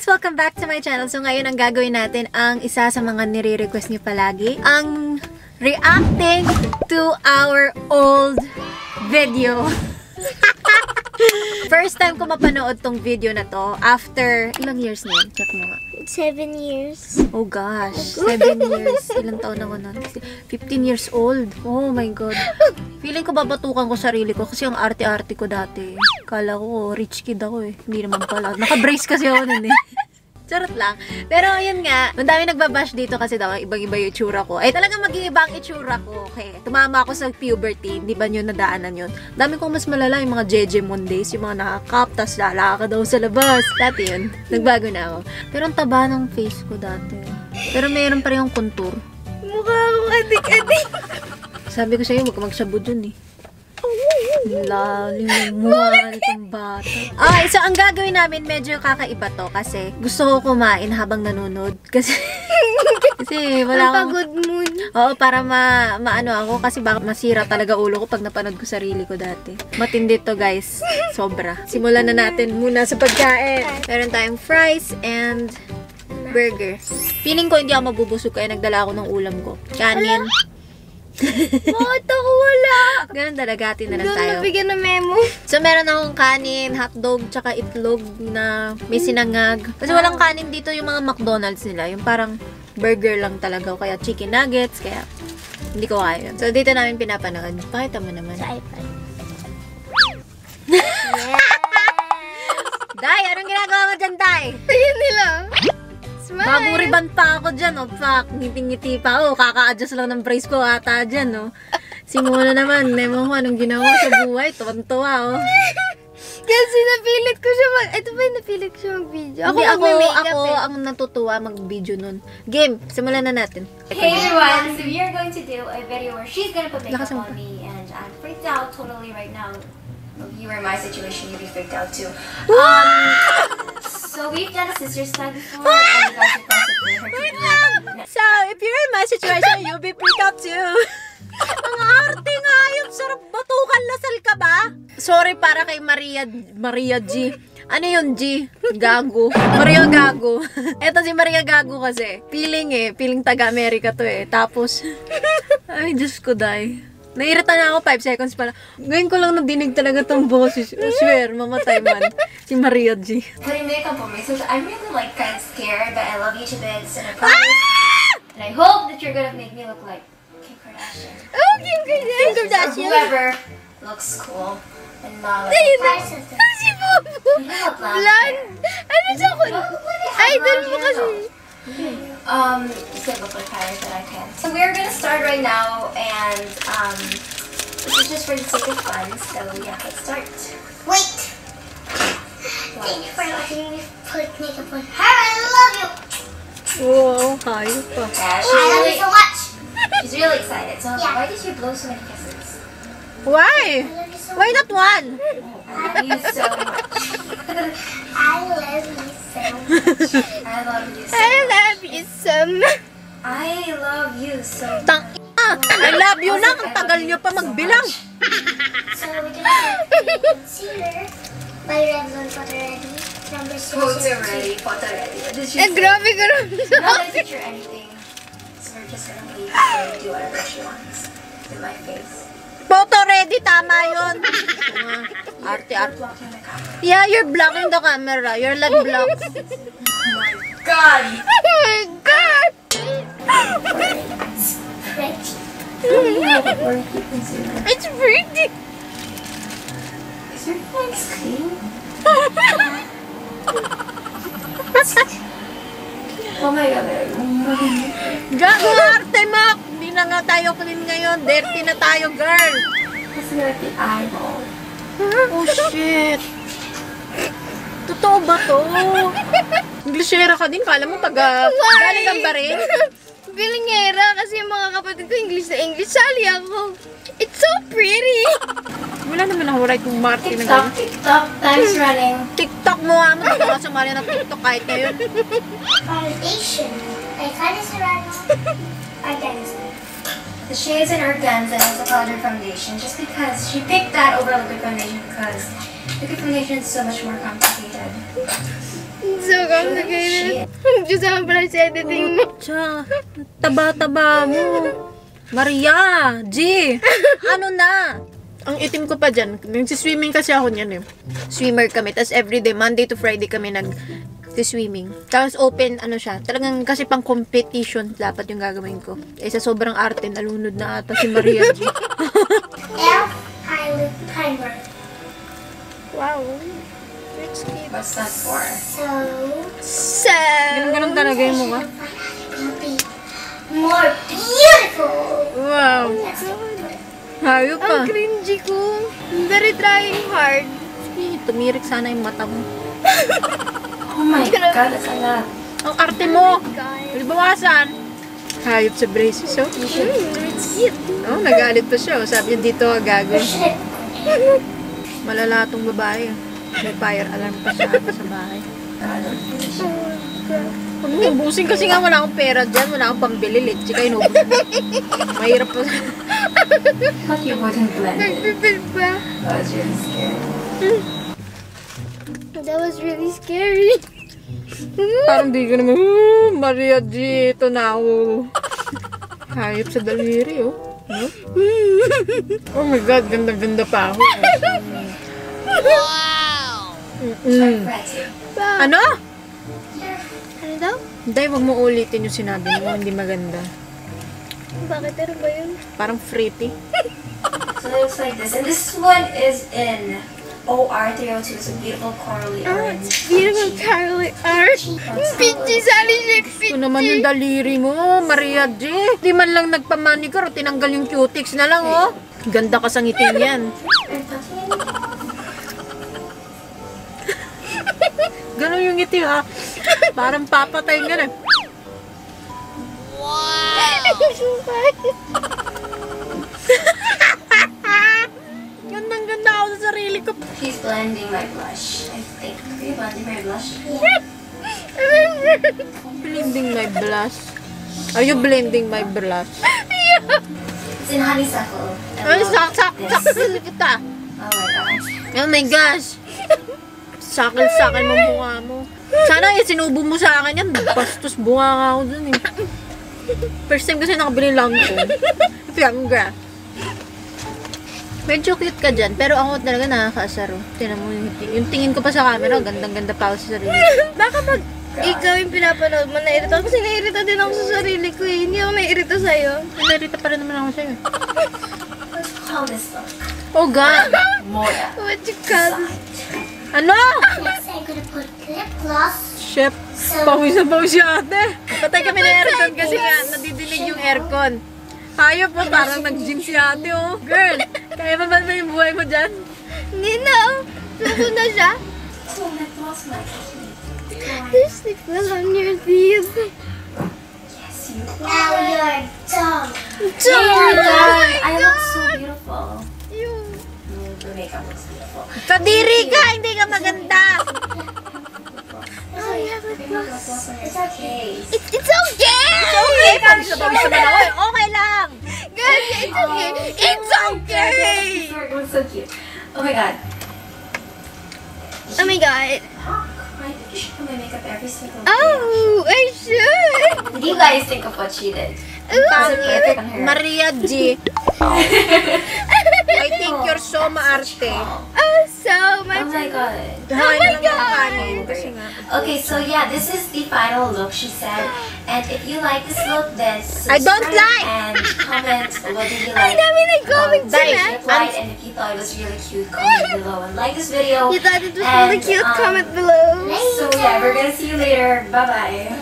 guys! Welcome back to my channel. So ngayon ang gagawin natin ang isa sa mga nire-request niyo palagi. Ang reacting to our old video. First time ko mapanood tong video na to after ilang years na yun? Check mo nga. 7 years. Oh gosh, 7 years. Ilang taon ako nun? 15 years old. Oh my God. Feeling ko babatukan ko sarili ko kasi ang arte-arte ko dati. Kala ko, rich kid ako eh. Hindi naman pala. Naka-brace kasi ako nun eh. Charot lang. Pero yun nga, ang dami nagbabash dito kasi daw ibang-iba yung itsura ko. Ay talagang mag-iiba ang itsura ko. Okay. Tumama ako sa puberty. Di ba nyo nadaanan yun? Dami kong mas malala yung mga Jeje Mondays, yung mga nakakap, tas lalaka daw sa labas. Dati yun. Nagbago na ako. Pero ang taba ng face ko dati. Pero mayroon pa rin yung contour. Mukha akong adik-adik. Sabi ko sa'yo, huwag ka magsabod dun eh. Lalim ng mukha nitong bata. Okay, so ang gagawin namin medyo kakaiba to kasi gusto ko kumain habang nanonood. Kasi wala akong... Pagod mood. Oo, para maano ako kasi baka masira talaga ulo ko pag napanood ko sarili ko dati. Matindi to guys. Sobra. Simulan na natin muna sa pagkain. Meron tayong fries and burger. Feeling ko hindi ako mabubusog kaya nagdala ako ng ulam ko. Kanin. Bakit ako wala? Ganun talaga, atin na lang Doon tayo. nabigyan ng memo. So, meron akong kanin, hotdog, tsaka itlog na may sinangag. Kasi walang kanin dito yung mga McDonald's nila. Yung parang burger lang talaga. Kaya chicken nuggets, kaya hindi ko kaya yun. So, dito namin pinapanood. Pakita mo naman. Sa iPad. Day, anong ginagawa mo dyan, Day? Ayun nila. Smile. Bago riban pa ako dyan, oh. Fuck, ngiting-ngiti pa ako. Kaka-adjust lang ng brace ko ata dyan, oh. Si Mona naman, nemo ko anong ginawa sa buhay. Tuwan-tuwa, oh. Kasi napilit ko siya ito ba yung napilit ko siya mag-video? Hindi, ako ang natutuwa mag-video nun. Game, simulan na natin. Hey everyone, so we are going to do a video where she's gonna put makeup on me and I'm freaked out totally right now. If you were in my situation, you'd be freaked out too. So we've done a sister's tag before and you guys requested for her to do it. So, if you're in my situation, you'll be freaked out too. Ang arte nga yun. Sarap batukan, lasal ka ba? Sorry para kay Maria G. Ano yun, G? Gago. Maria Gago. Eto si Maria Gago kasi. Feeling taga-America to eh. Tapos, ay, Diyos ko, Day. Nairita na ako 5 seconds pala. Ngayon ko lang nadinig talaga tong boses. I swear, mamatay man. Si Maria G. Putting makeup on me, so I'm really like kind of scared, but I love you to bits and I promise. And I hope that you're gonna make me look like Kim Kardashian. Oh, Kim Kardashian. Or whoever looks cool and not like Ayun na. a sister. Si Bobo. Blonde. Ano siya ko? Idol mo kasi. Just gonna look like Paris that I can. So we're gonna start right now, and this is just for the sake of fun. So yeah, let's start. Wait. Thank you for letting me put makeup on her. I love you. Wow, hayop pa. Yeah, I love you so much. she's really excited. So Yeah. why did you blow so many kisses? Why? I love you so Why not one? I love you so much. I love you so much. I love you so I much. love you so much. I love you so much. Tang I love you lang. Ang tagal nyo pa magbilang. So we're gonna start with concealer by Revlon Photo Ready. Number 6. Photo ready, photo ready. What did she say? Grabe ka rin. I'm not gonna picture anything. So we're just gonna leave her to do whatever she wants with my face. Photo ready, tama yun. Arte-arte. Blocking the camera. Yeah, you're blocking the camera. You're like blocked. Oh my god! Oh my God! It's pretty. Is your face clean? Oh my god. Gago arte mo. Hindi na nga tayo clean ngayon. Dirty na tayo, girl. That's like the eyeball. Oh, shit. Totoo ba to? Englishera ka din. Kala mo galing kang ba rin? Bilingera kasi yung mga kapatid ko English na English. Sali ako. It's so pretty. Wala naman ako right kung Martin na TikTok, ganyan. TikTok, time's running. TikTok mo nga mo. Hindi ka sumali na TikTok kahit ngayon. Foundation. Ay, Kani Serrano. Organza. The shades in Organza is a powder foundation just because she picked that over liquid foundation because liquid foundation is so much more complicated. So Shit. Diyos pala sa editing mo. Tsa, taba-taba mo. Maria, G, ano na? Ang itim ko pa dyan. Nagsiswimming kasi ako niyan eh. Swimmer kami. Tapos everyday, Monday to Friday kami nag-swimming. Tapos open, ano siya. Talagang kasi pang competition dapat yung gagawin ko. Eh, sa sobrang arte, nalunod na ata si Maria G. Elf Pilot Primer. Wow. It's cute. What's that for? So, Ganun-ganun talaga yung mukha. will be more beautiful. Wow. Hayop pa. Ang cringy ko. Very trying hard. Eh, tumirik sana yung mata mo. Oh my god, that's a lot. Ang arte mo! God. Libawasan! Hayop sa braces, oh. It's cute. Oh, nagalit pa siya. Oh. Sabi niya dito, gago. Malala tong babae. May fire alarm pa siya sa bahay. Huwag mo ubusin kasi nga wala akong pera dyan. Wala akong pambili. Leche kayo inubos. Mahirap pa. Thought you wouldn't blend it. Nagpipil pa. That was really scary. That was really scary. Parang di ko naman, Maria G, ito na ako. Hayop sa daliri, oh. No? Oh my God, ganda-ganda pa ako. Pretty. Ano? Ano daw? Hindi, wag mo ulitin yung sinabi mo. Hindi maganda. Bakit ano ba yun? Parang fruity. So it looks like this. And this one is in OR302. It's a beautiful corally orange. Beautiful Carly art. Pichi sali Ito naman yung daliri mo, Maria G. Di man lang nagpamanicure, tinanggal yung cutics na lang, oh. Ganda ka sa ngiting yan. Ganon yung ngiti, ha? Parang papatay ka na. Gandang-ganda ako sa sarili ko. She's blending my blush, I think. Are you blending my blush? Blending my blush. Are you blending my blush? It's in honeysuckle. I Ay, love sakil this. kita. Oh my gosh. Oh my gosh. Sakal-sakal mo mukha mo. Sana sinubo mo sa akin yan. Bastos bunga nga ako dun eh. First time kasi nakabili lang ko. Fiamga. Medyo cute ka dyan. Pero ako talaga nakakaasaro. Tinan mo yung tingin ko pa sa camera. Gandang-ganda pa ako sa sarili. Baka pag ikaw yung pinapanood mo, nairita ako. Kasi nairita din ako sa sarili ko eh. Hindi ako nairita sa'yo. Narita pa rin naman ako sa'yo. Let's call this look. Oh God! Moya. What you call this? Ano? Next, I'm gonna put lip gloss. Chef, pawis na pawis si ate. Patay kami ng aircon kasi nga nadidinig yung aircon. Hayop po, parang nag-gym si ate, oh. Girl, kaya pa ba yung buhay mo dyan? Hindi na. Suko na siya. Oh, lip gloss, my There's lip gloss on your teeth. Yes, you Now you're dumb. are done. I look so beautiful. You. The makeup looks beautiful. Kadiri ka, hindi ka maganda. Oh, yeah, lip gloss. It's okay. It's okay! Okay, pawis na pawis naman ako. eh. Okay lang. Good, it's okay. It's okay! It looks so cute. Oh my god. Oh my God. I think you should put my makeup every single day. Oh, I should. What do you guys think of what she did? Ooh. Perfect on her. Maria G. I think you're so maarte. Oh, so much. Oh my god. Hawain na lang yung God. kanin. Kasi nga. Okay, so yeah, this is the final look, she said. And if you like this look, then I don't subscribe like. and comment what did you Ay, like. dami nag-comment Dahil sila. she applied, and if you thought it was really cute, comment below and like this video. You thought it was And, really cute? Comment below. So yeah, we're gonna see you later. Bye bye.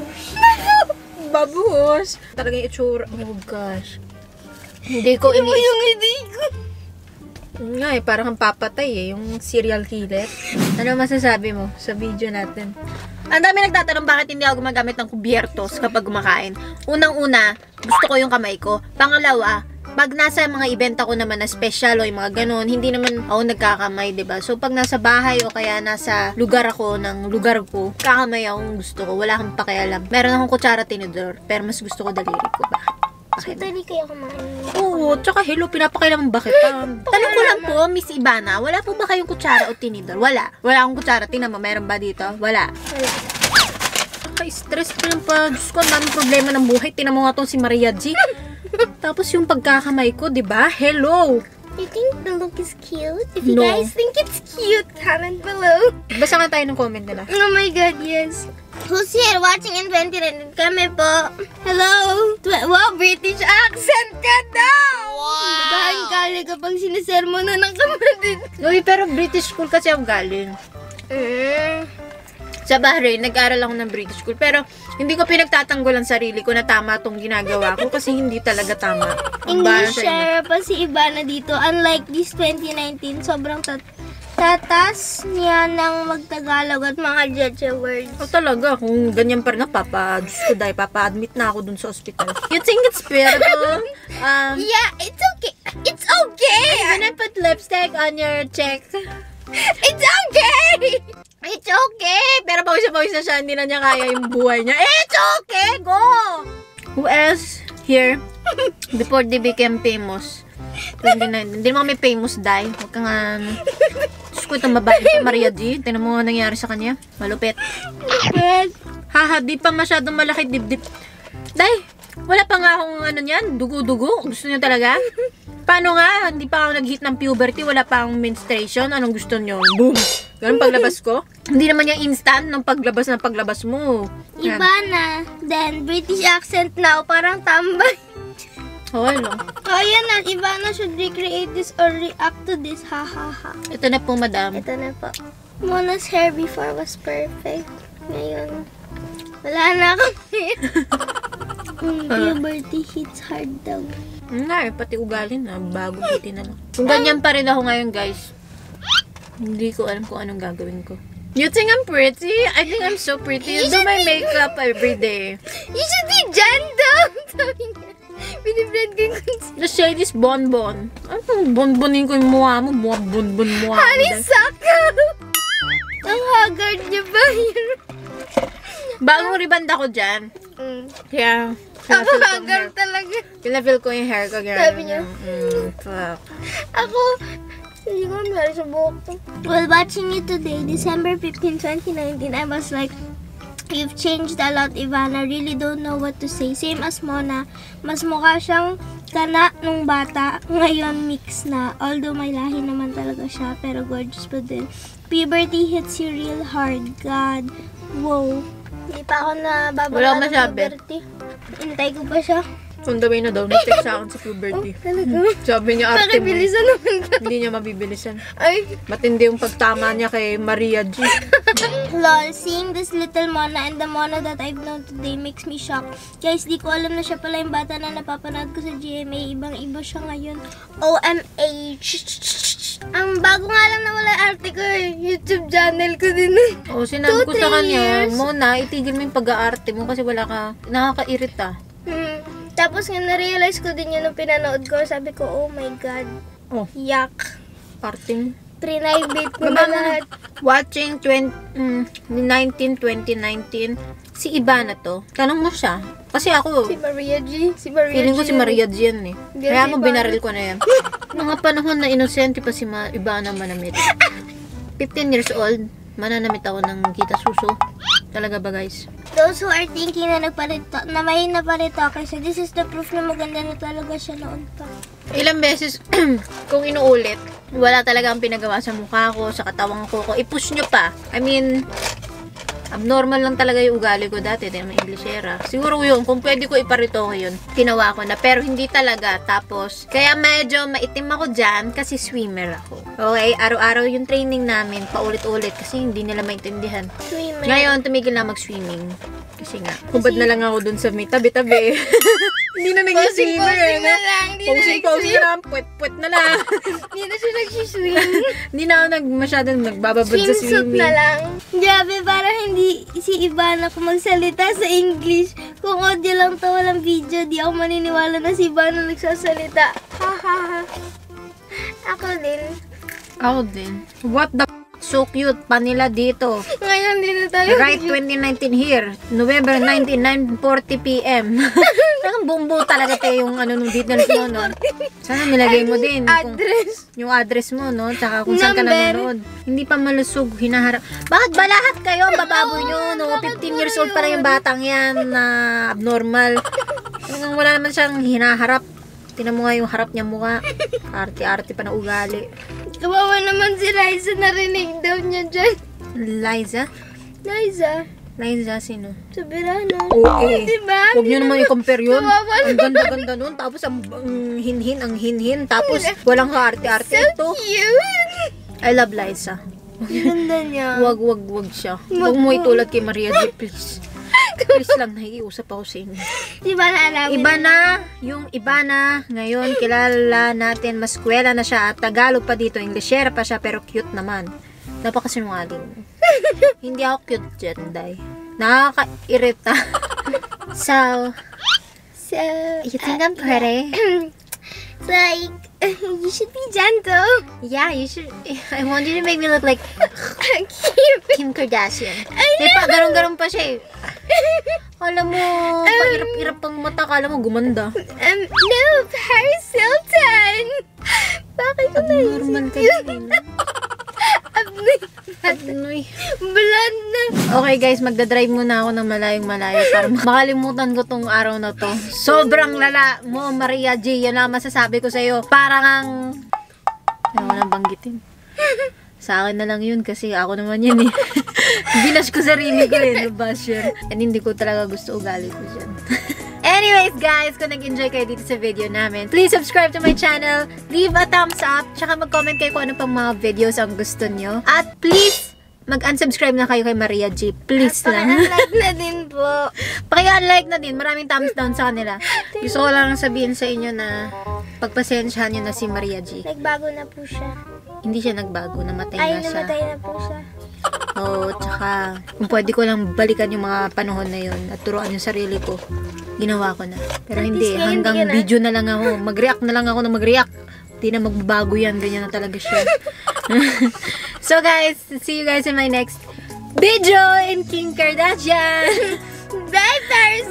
Babuhos. Talagang itsura. Oh gosh. Hindi ko Ano mo ini... yung hindi ko? Yun nga eh, parang kang papatay eh. Yung serial killer. Ano masasabi mo sa video natin? Ang dami nagtatanong bakit hindi ako gumagamit ng kubyertos kapag kumakain. Unang-una, gusto ko yung kamay ko. Pangalawa, pag nasa mga event ako naman na special o yung mga ganun, hindi naman ako nagkakamay, 'di ba? So pag nasa bahay o kaya nasa lugar ako ng lugar ko, kakamay akong gusto ko. Wala akong pakialam. Meron akong kutsara tinidor, pero mas gusto ko daliri ko. Bakit? Dali kaya kumain. Oo, tsaka hello, pinapakailaman bakit? Tanong ko lang po, Miss Ivana, wala po ba kayong kutsara o tinidor? Wala. Wala akong kutsara. Tingnan mo, meron ba dito? Wala. Wala. Nakaka-stress ko lang pa. Diyos ko, ang daming problema ng buhay. Tinan mo nga tong si Maria G. Tapos yung pagkakamay ko, di ba? Hello! You think the look is cute? If No. you guys think it's cute, comment below. Basta nga tayo ng comment nila. Oh my God, yes. Who's here watching in 2019? Kami po. Hello? Wow, British accent ka daw! Wow! Babahan kali kapag sinisermo na ng kapatid. Uy, pero British school kasi ako galing. Sa Bahrain, nag-aral ako ng British school. Pero hindi ko pinagtatanggol ang sarili ko na tama tong ginagawa ko kasi hindi talaga tama. Ang bahala English sa inyo. share pa si Ivana dito. Unlike this 2019, sobrang tatas niya ng magtagalog at mga judge words. Oh, talaga, kung ganyan pa rin ako, Diyos ko dahil, papa-admit na ako dun sa ospital. You think it's beautiful? Yeah, it's okay. It's okay! I'm gonna put lipstick on your cheek. It's okay! It's okay! Pero pawis na siya, hindi na niya kaya yung buhay niya. It's okay! Go! Who else here before they became famous? 29. Hindi naman kami famous, Dai. Huwag ka nga, Diyos ko, itong babae si Maria G. Tingnan mo nga nangyari sa kanya. Malupit. Haha, di pa masyadong malaki dibdib. Dai, wala pa nga akong ano niyan, dugo-dugo. Gusto niyo talaga? Paano nga? Hindi pa ako nag-hit ng puberty, wala pa akong menstruation. Anong gusto niyo? Boom! Ganun paglabas ko? Hindi naman yung instant ng paglabas mo. Yan. Ivana, then British accent now, parang tambay. Oh, ano? Oh, ayan na. Ivana should recreate this or react to this. Ha, ha, ha. Ito na po, madam. Ito na po. Mona's hair before was perfect. Ngayon, wala na kami. Puberty hits hard daw. Nga, pati ugali na. Bago buti na lang. Kung ganyan pa rin ako ngayon, guys, hindi ko alam kung anong gagawin ko. You think I'm pretty? I think I'm so pretty. You do my makeup every day. You should be Jan daw. Sabi niya. Binibrand ko yung concealer. The shade is bonbon. Anong bonbonin ko yung mukha mo? Mukha bonbon mukha. Honey, saka! Ang haggard niya ba yun? Bagong riband ako dyan. Kaya, Ang haggard talaga. pinafeel ko yung hair ko. Sabi niya. Fuck. Ako, hindi ko meron sa buhok ko. While watching it today, December 15, 2019, I was like, you've changed a lot, Ivana. Really don't know what to say. Same as Mona. Mas mukha siyang kana nung bata. Ngayon, mix na. Although may lahi naman talaga siya, pero gorgeous pa din. Puberty hits you real hard. God. Wow. Hindi pa ako Wala nababala akong ng masabi. puberty. Intay ko pa siya. On the way na daw, nag-text sa akin sa puberty. Talaga. Sabi niya, arte mo. Pakibilisan naman ka. Hindi niya mabibilisan. Ay. Matindi yung pagtama niya kay Maria G. Lol, seeing this little Mona and the Mona that I've known today makes me shocked. Guys, di ko alam na siya pala yung bata na napapanood ko sa GMA. Ibang-iba siya ngayon. OMH. Ang bago nga lang na wala arte ko eh. YouTube channel ko din eh. O, sinabi ko sa 2-3 kanya, years. Mona, itigil mo yung pag-aarte mo kasi wala ka, nakakairita. Tapos nga na-realize ko din yun nung pinanood ko. Sabi ko, oh my God. Oh, Yuck. arte mo. Private ko na lahat. Watching 2019, si Ivana to. Tanong mo siya. Kasi ako, Si Maria G. Si Maria feeling ko G. si Maria G yan eh. Hindi, Kaya si mo Ivana. binaril ko na yan. Mga panahon na inosente pa si Ivana manamit. 15 years old, mananamit ako ng kita suso. Talaga ba guys? Those who are thinking na na may naparitoke siya, this is the proof na maganda na talaga siya noon pa. Ilang beses, kung inuulit, wala talaga ang pinagawa sa mukha ko, sa katawang ko. I-push nyo pa. I mean, abnormal lang talaga yung ugali ko dati. Dahil may Englishera. Siguro yun, kung pwede ko iparito ko yun, ginawa ko na. Pero hindi talaga. Tapos, kaya medyo maitim ako dyan kasi swimmer ako. Okay, araw-araw yung training namin, paulit-ulit kasi hindi nila maintindihan. Swimmer. Ngayon, tumigil na mag-swimming. Kasi nga, hubad na lang ako dun sa may tabi-tabi. Hindi na nag-swimmer. Posing na lang. Posing na lang. Puwet-puwet na lang. Hindi na siya nag-swim. Hindi na ako masyadong nagbababad sa Swimsuit swimming. na lang. Grabe, parang hindi si Ivana kung magsalita sa English. Kung audio lang to, walang video, di ako maniniwala na si Ivana nagsasalita. Ha ha ha. Ako din. Ako din. What the so cute pa nila dito. Ngayon din na tayo. Right 2019 here. November 19, 9:40 p.m. Talagang bumbo talaga tayo yung ano nung details mo, no? Sana nilagay mo din. Yung address mo, no? Tsaka kung saan ka nanonood. Hindi pa malusog, hinaharap. Bakit ba lahat kayo ang bababoy nyo, no? 15 years old pa lang yung batang yan na abnormal. Talagang wala naman siyang hinaharap. Tinan mo nga yung harap niya mukha. Arte-arte pa na ugali. Kawawa naman si Liza, narinig daw niya dyan. Liza? Liza, sino? Soberano. Oo, eh. Diba? Huwag nyo naman i-compare yun. Kawawa Ang ganda-ganda nun. Tapos ang hinhin. Tapos walang arte-arte ito. Cute! I love Liza. Ganda niya. Wag siya. Huwag mo itulad kay Maria G, please. Please lang, nakikiusap ako sa inyo. Diba naalamin? Iba na. Ngayon, kilala natin, maskwela na siya at Tagalog pa dito. Englishera pa siya, pero cute naman. Napakasinungaling. Hindi ako cute dyan, Day. Nakaka-irita. So, you think I'm pretty? Like, you should be gentle. Yeah, you should. I want you to make me look like Cute. Kim Kardashian. Diba, garong-garong pa siya eh. Alam mo, pahirap-hirap pang mata. Kala mo, gumanda. No, Paris Hilton. Bakit ko Normal ka din. Adnoy. Blonde na. Okay guys, magdadrive muna ako ng malayong-malayo para makalimutan ko tong araw na to. Sobrang lala mo, Maria G. Yan ang masasabi ko sa'yo. Parang ang... Ayaw ko nang banggitin. Sa akin na lang yun kasi ako naman yan eh. Binash ko sarili ko eh, no basher. And hindi ko talaga gusto ugali ko dyan. Anyways guys, kung nag-enjoy kayo dito sa video namin, please subscribe to my channel, leave a thumbs up, tsaka mag-comment kayo kung ano pang mga videos ang gusto nyo. At please, mag-unsubscribe na kayo kay Maria G. Please lang. Paki-unlike na din po. Paki-unlike na din. Maraming thumbs down sa kanila. Gusto ko lang sabihin sa inyo na pagpasensyahan nyo na si Maria G. Nagbago na po siya. Hindi siya nagbago. Namatay Ay, na siya. namatay na po siya. Oo, tsaka kung pwede ko lang balikan yung mga panahon na yun at turuan yung sarili ko, ginawa ko na. Pero hindi, least ngayon, hanggang hindi ka na. video na lang ako. Mag-react na lang ako na mag-react. Hindi na magbabago yan. Ganyan na talaga siya. So guys, see you guys in my next video in Kim Kardashian. Bye, Paris